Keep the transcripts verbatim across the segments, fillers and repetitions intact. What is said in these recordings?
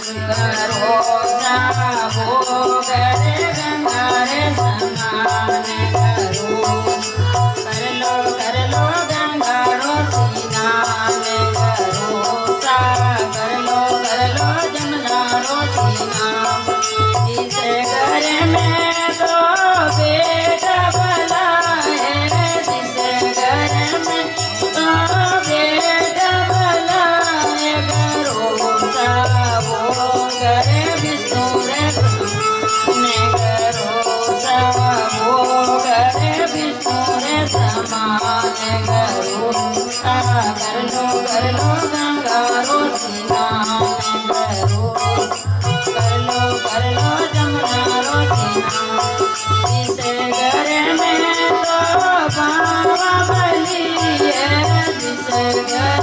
करो साबो करे गंगा रे स्नान करो कर लो कर लो गंगा रो स्नान करो सा कर लो कर लो जमुना रो स्नान इस घर में तो बेटा भला है जिस घर में तो बेटा भला है करो साबो करे विष्णु रे ने करो साबो करे विष्णु रे समान करो सा कर लो कर लो गंगा रो स्नान करो कर लो कर लो जमुना रो स्नान इस घर में तो बाबा बली है जिस घर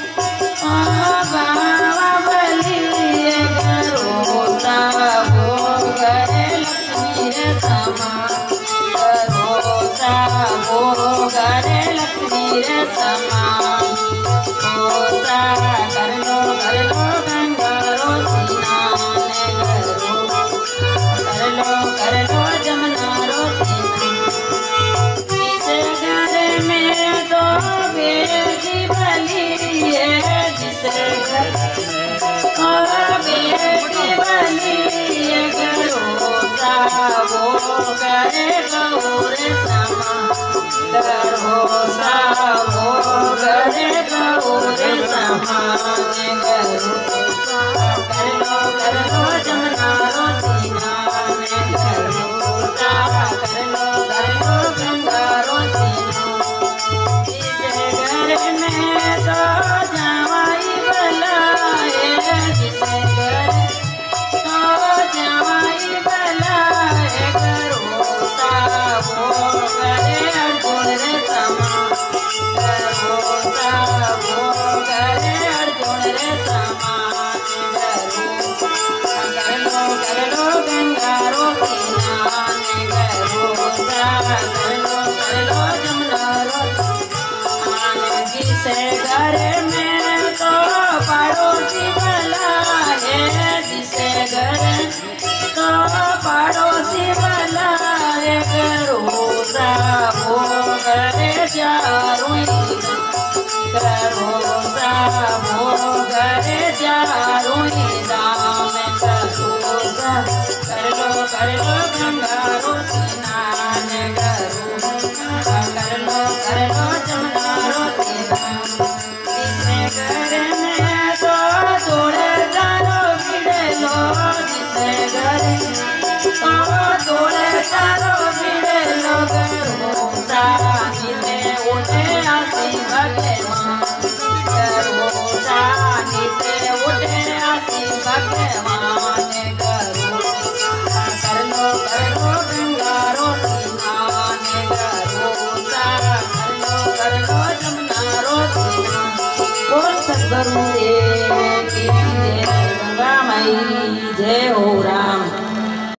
बाबा बली है करो साबो करे लक्ष्मी रे समान करो साबो करे लक्ष्मी रे समान ओ सा कर लो कर लो गंगा रो स्नान करो कर लो कर लो जमुना रो स्नान इस घर में तो बेटी भली है जिस घर ओ बेटी भली है करो साबो करे गौर समान करो साबो करे गौर समान करो कर लो कर लो जमुना रो स्नान करो सा कर लो कर लो गंगा रो स्नान इस घर में तो जवाई भला है जिस घर तो जवाई भला है करो साबो करे अर्जुन रे समान करो साबो करे अर्जुन रे समान करो कर लो कर लो गंगा रो स्नान करो सा कर लो कर लो जमुना रो स्नान जिस घर में तो पड़ोसी भला है जिस घर तो पड़ोसी भला है करो साबो करे चारों करो साबो करे चारों दाम करो कर लो कर लो गंगा रो स्नान करो कर लो कर लो जमुना रो स्नान जिस घर में तो जोड़े चारो भिड़े लो जिस घर तो जोड़े चारो भिड़े लो करो सा नीचे उठे आसी भगवान करो सा नीचे उठे आसी भगवान करो कर लो कर लो गंगा रो स्नान करो सा कर लो कर लो जमुना रो स्नान बोल सद्गुरुदेव की जय गंगा माई जय हो।